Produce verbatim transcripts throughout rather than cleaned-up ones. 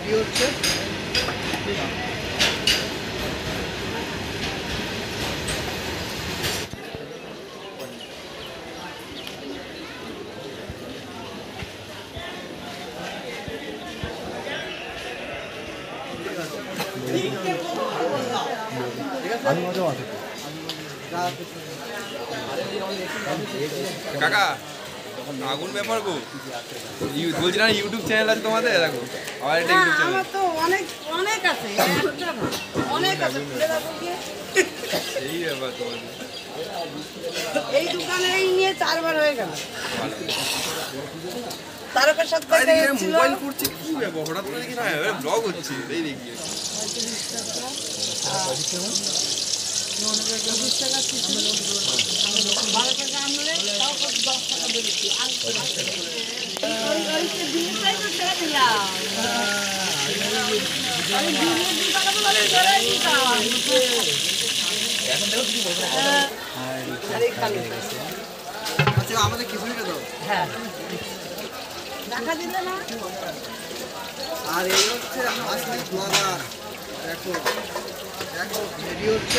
Ready হচ্ছে। কাকা আগুন ব্যাপার গো, বলছি না ইউটিউব চ্যানেল আছে তোমাদের? দেখো আমার একটা ইউটিউব চ্যানেল। আমার তো অনেক অনেক আছে, একটা না, অনেক আছে। খুলে রাখো গিয়ে। এই ব্যাপার তোমাদের। এই দোকানে এই নিয়ে চারবার হয়ে গেল। তারকের সাথে আরে এরা মোবাইল করছে কি ব্যাপার? হঠাৎ করে দেখি না ব্লগ হচ্ছে, এই দেখি। আচ্ছা আমাদের খিচুড়িটা দাও। হ্যাঁ, দেখা দিলে না। আর এই হচ্ছে আসলে ব্লগার। দেখো দেখো রেডি হচ্ছে।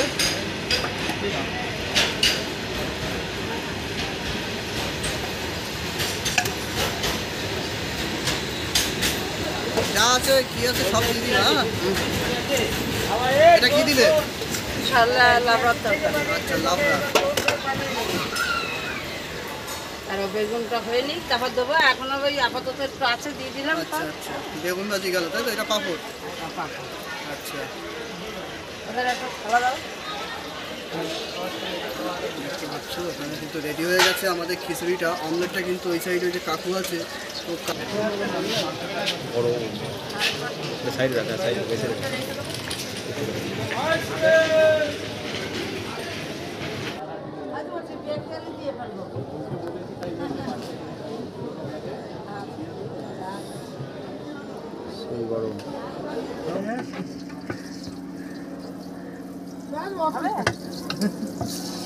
যা আছে কি আছে সব দিয়ে দিবা। এটা কি দিলে? লাবড়ার তরকারি। আচ্ছা লাবড়া। আর বেগুনটা হয়নি, তারপর দেবো। এখন ওই আপাতত একটু আছে, দিয়ে দিলাম। আচ্ছা আচ্ছা বেগুন ভাজি গেল তাই তো? এটা পাপড়। আচ্ছা ওদের একটা খাওয়া দাও। দেখতে পাচ্ছ ওখানে কিন্তু রেডি হয়ে গেছে আমাদের খিচুড়িটা। অমলেটটা কিন্তু ওই সাইডে যে কাকু আছে তো সাইড রাখা, সাইড বেঁচে রাখা। সেই গরম। হবে?